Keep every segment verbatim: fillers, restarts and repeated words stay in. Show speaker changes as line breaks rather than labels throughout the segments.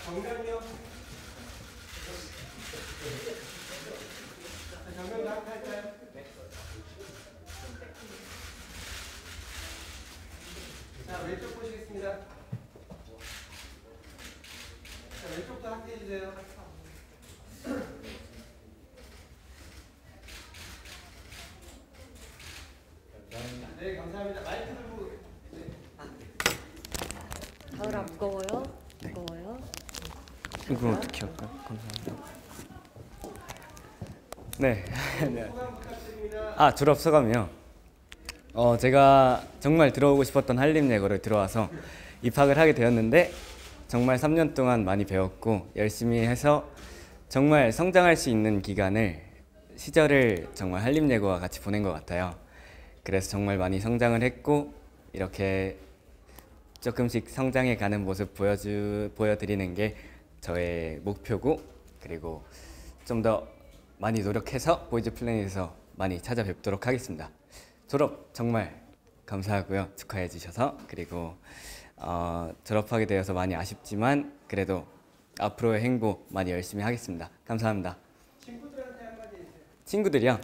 정면요. 정면 할까요? 네. 자, 왼쪽 보시겠습니다. 자, 왼쪽도 함께 해주세요. 네, 감사합니다. 마이크 들고. 네.
가을아 무거워요? 무거워요?
이거 어떻게 할까? 감사합니다. 네.
소감 부탁드립니다.
아, 졸업 소감이요. 어, 제가 정말 들어오고 싶었던 한림예고를 들어와서 입학을 하게 되었는데 정말 삼 년 동안 많이 배웠고 열심히 해서 정말 성장할 수 있는 기간을 시절을 정말 한림예고와 같이 보낸 것 같아요. 그래서 정말 많이 성장을 했고 이렇게 조금씩 성장해 가는 모습 보여주, 보여드리는 게 저의 목표고, 그리고 좀 더 많이 노력해서 보이즈 플래닛에서 많이 찾아뵙도록 하겠습니다. 졸업 정말 감사하고요. 축하해 주셔서. 그리고 어, 졸업하게 되어서 많이 아쉽지만 그래도 앞으로의 행보 많이 열심히 하겠습니다. 감사합니다.
친구들한테 한마디 해주세요.
친구들이요.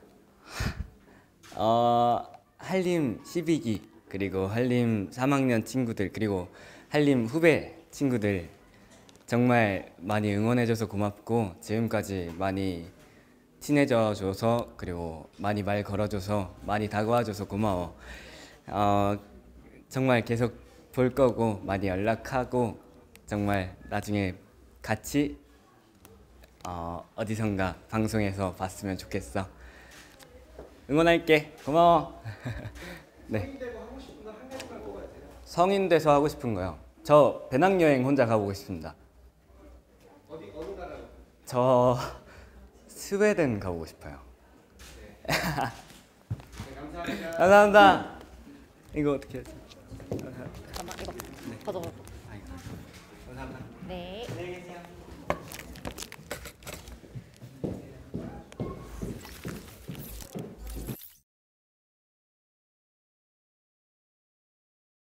어, 한림 십이 기 그리고 한림 삼 학년 친구들 그리고 한림 후배 친구들 정말 많이 응원해줘서 고맙고 지금까지 많이 친해져줘서 그리고 많이 말 걸어줘서 많이 다가와줘서 고마워. 어, 정말 계속 볼 거고 많이 연락하고 정말 나중에 같이 어, 어디선가 방송에서 봤으면 좋겠어. 응원할게. 고마워. 네.
성인 되고 하고 싶은 거 한 가지만 꼽아주세요.
성인 돼서 하고 싶은 거요. 저 배낭여행 혼자 가보고 싶습니다.
어디 어느 나라로?
저 스웨덴 가보고 싶어요.
네, 감사합니다.
감사합니다. 이거 어떻게 하지?
잠깐만 이거 받아봐.
감사합니다.
네.
안녕히 계세요.